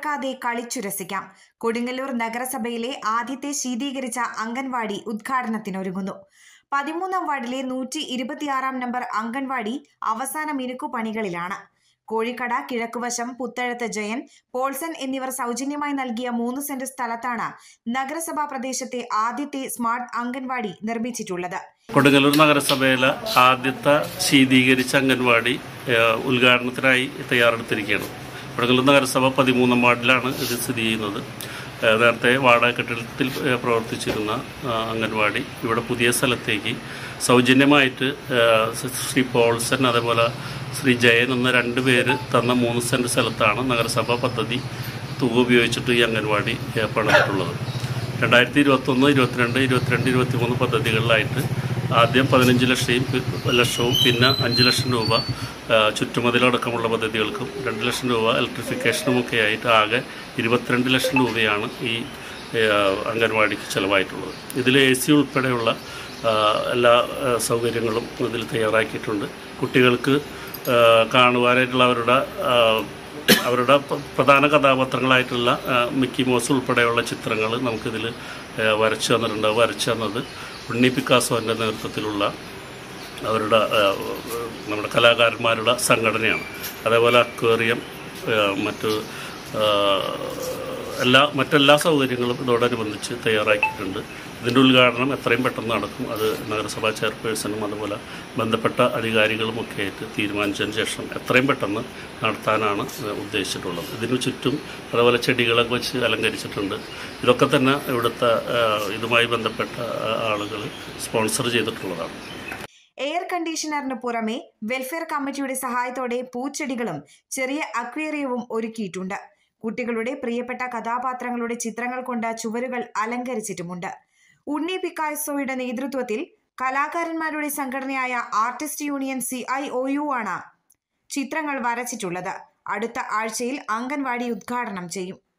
മറക്കാതെ കളിച്ചുരസിക്കാം. കൊടുങ്ങല്ലൂർ നഗരസഭയിലെ ആദ്യത്തെ ശീതീകരിച്ച അംഗൻവാടി ഉദ്ഘാടനത്തിനൊരുങ്ങുന്നു. 13-ാം വാർഡിലെ 126-ാം നമ്പർ അംഗൻവാടി അവസാന മിനുക്കുപണികളിലാണ്. കോഴിക്കട, കിഴക്കുവശം, പുത്തഴത്ത് ജയൻ, പോൾസൺ എന്നിവർ സൗജന്യമായി നൽകിയ 3 സെന്റ് സ്ഥലത്താണ് നഗരസഭാ പ്രദേശത്തെ ആദ്യത്തെ സ്മാർട്ട് അംഗൻവാടി നിർമ്മിച്ചിട്ടുള്ളത്. കൊടുങ്ങല്ലൂർ നഗരസഭയിലെ ആദ്യത്തെ ശീതീകരിച്ച അംഗൻവാടി ഉദ്ഘാടനത്തിനായി തയ്യാറെടുത്തിരിക്കുകയാണ്. കൊടുങ്ങല്ലൂർ നഗരസഭ 13-ാം വാർഡിലാണ് ഇത് സ്ഥിതി ചെയ്യുന്നത്. നേരത്തെ വാടക കെട്ടിടത്തിൽ പ്രവർത്തിച്ചിരുന്ന അംഗൻവാടി ഇവിടെ പുതിയ സ്ഥലത്തേക്ക് സൗജന്യമായിട്ട് ശ്രീ പോൾസൺ അതേപോലെ ശ്രീ ജയൻ എന്ന 2 പേര് തന്ന 3 സെന്റ് സ്ഥലത്താണ് നഗരസഭാ പദ്ധതി തുക ഉപയോഗിച്ചിട്ട് ഈ അംഗൻവാടി പണിതിട്ടുള്ളത്. 2021, 22, 23 പദ്ധതികളിലായിട്ട് ആദ്യം 15 ലക്ഷവും പിന്നെ 5 ലക്ഷം രൂപ ചുറ്റുമതിലടക്കമുള്ള പദ്ധതികൾക്കും 2 ലക്ഷം രൂപ ഇലക്ട്രിഫിക്കേഷനുമൊക്കെ ആയിട്ട് ആകെ 22 ലക്ഷം രൂപയാണ് ഈ അംഗൻവാടിക്ക് ചിലവായിട്ടുള്ളത്. ഇതിൽ AC ഉൾപ്പെടെയുള്ള എല്ലാ സൗകര്യങ്ങളും ഇതിൽ തയ്യാറാക്കിയിട്ടുണ്ട്. കുട്ടികൾക്ക് കാണുവാനായിട്ടുള്ള അവരുടെ പ്രധാന കഥാപാത്രങ്ങളായിട്ടുള്ള മിക്കി മൗസ് ഉൾപ്പെടെയുള്ള ചിത്രങ്ങൾ നമുക്കിതിൽ വരച്ചു തന്നിട്ടുണ്ട്. വരച്ചു തന്നത് ഉണ്ണി പിക്കാസോൻ്റെ നേതൃത്വത്തിലുള്ള അവരുടെ നമ്മുടെ കലാകാരന്മാരുടെ സംഘടനയാണ്. അതേപോലെ അക്വേറിയം, മറ്റെല്ലാ സൗകര്യങ്ങളും ഇതോടനുബന്ധിച്ച് തയ്യാറാക്കിയിട്ടുണ്ട്. ഇതിൻ്റെ ഉദ്ഘാടനം എത്രയും പെട്ടെന്ന് നടക്കും. അത് നഗരസഭാ ചെയർപേഴ്സണും അതുപോലെ ബന്ധപ്പെട്ട അധികാരികളുമൊക്കെ ആയിട്ട് തീരുമാനിച്ചതിന് ശേഷം എത്രയും പെട്ടെന്ന് നടത്താനാണ് ഉദ്ദേശിച്ചിട്ടുള്ളത്. ഇതിനു ചുറ്റും അതുപോലെ ചെടികളൊക്കെ വെച്ച് അലങ്കരിച്ചിട്ടുണ്ട്. ഇതൊക്കെ തന്നെ ഇവിടുത്തെ ഇതുമായി ബന്ധപ്പെട്ട ആളുകൾ സ്പോൺസർ ചെയ്തിട്ടുള്ളതാണ്. എയർ കണ്ടീഷണറിന് പുറമെ വെൽഫെയർ കമ്മിറ്റിയുടെ സഹായത്തോടെ പൂച്ചെടികളും ചെറിയ അക്വേറിയവും ഒരുക്കിയിട്ടുണ്ട്. കുട്ടികളുടെ പ്രിയപ്പെട്ട കഥാപാത്രങ്ങളുടെ ചിത്രങ്ങൾ കൊണ്ട് ചുവരുകൾ അലങ്കരിച്ചിട്ടുമുണ്ട്. ഉണ്ണി പിക്കാസോയുടെ നേതൃത്വത്തിൽ കലാകാരന്മാരുടെ സംഘടനയായ ആർട്ടിസ്റ്റ് യൂണിയൻ CIOU ആണ് ചിത്രങ്ങൾ വരച്ചിട്ടുള്ളത്. അടുത്ത ആഴ്ചയിൽ അംഗൻവാടി ഉദ്ഘാടനം ചെയ്യും.